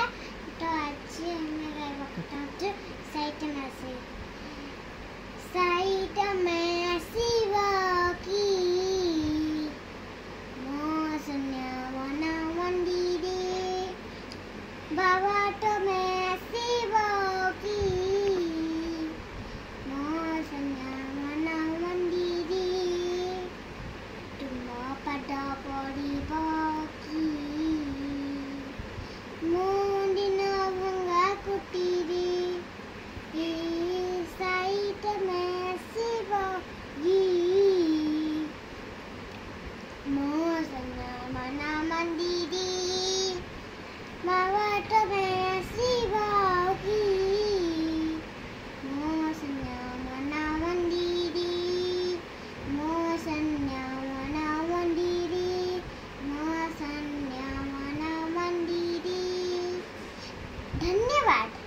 तो आज मैं गाइबा करता हूँ साइट में शिवा की मोसन्या वना मंदिरे बाबाट में शिवा की मोसन्या वना मंदिरे तुम pada पड़िबा की मुंदिन भंगा कुटीरे साइट में शिवा की मोसन्या वना मंदिरे बाबाट में शिवा की मोसन्या वना मंदिरे मोसन्या वना मंदिरे मोसन्या वना मंदिरे। धन्यवाद।